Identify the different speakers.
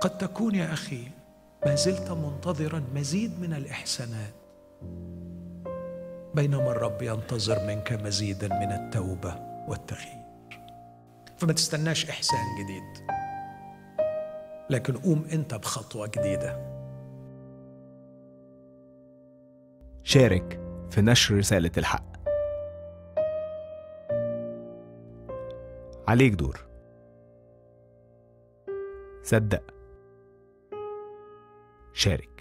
Speaker 1: قد تكون يا أخي ما زلت منتظرا مزيد من الإحسانات، بينما الرب ينتظر منك مزيدا من التوبة والتغيير. فما تستناش إحسان جديد، لكن قوم أنت بخطوة جديدة.
Speaker 2: شارك في نشر رسالة الحق. عليك دور. صدق، شارك.